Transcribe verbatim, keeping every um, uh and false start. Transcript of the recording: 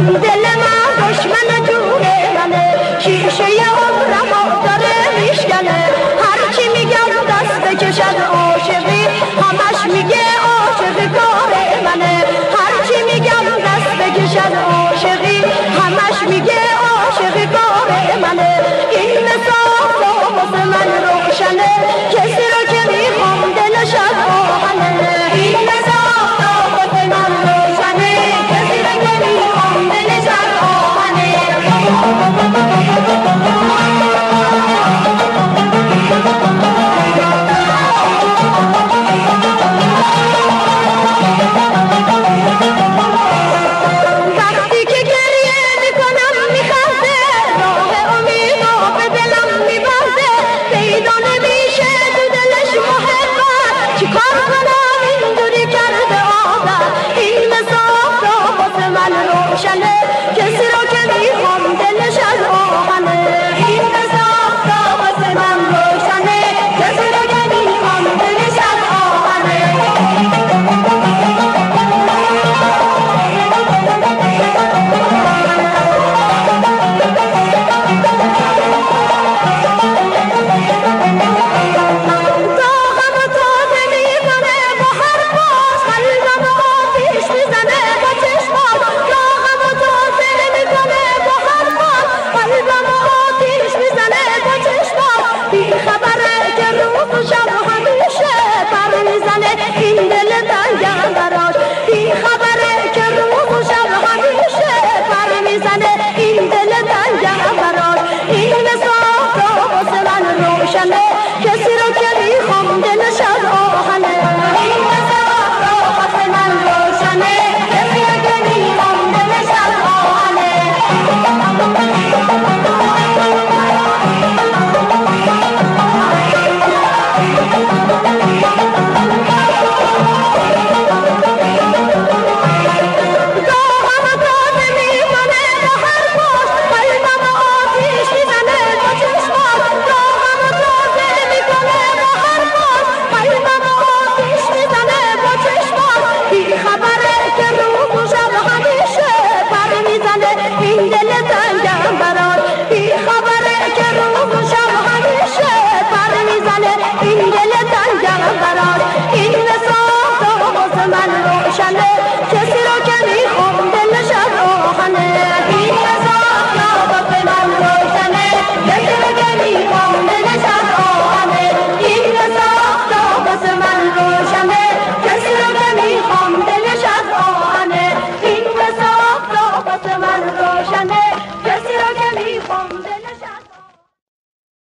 این دل من دشمن جون منه، شیشه عمرمو داره میشکنه. هرچی میگم دست کشد عاشقی، همش میگه عاشقی کار منه. هرچی میگم دست کشد عاشقی، همش میگه عاشقی کار منه. این مثال واسه من روشنه، کسی رو که میخوام دلش از آهنه. این مثال واسه من روشنه، کسی رو که میخوام دلش از آهنه. وقتی که گریه میکنم میخنده، راه امیدو به دلم میبنده. پیدا نمیشه تو دلش محبت، چی کار کنم اینجوری کرده عادت. این مثال واسه من روشنه، کسی رو که میخوام دلش از آهنه. این مثال واسه من روشنه، کسی رو که میخوام دلش از آهنه. این دل تنگم براش، این خبره که روز و شب همیشه پر میزنه. این دل تنگم براش، این مثال واسه من روشنه، کسی رو که میخوام دلش از آهنه. این مثال واسه من روشنه، کسی رو که میخوام دلش از آهنه. این دل تنگم برات، این خبره که روز و شب همیشه پر میزنه. این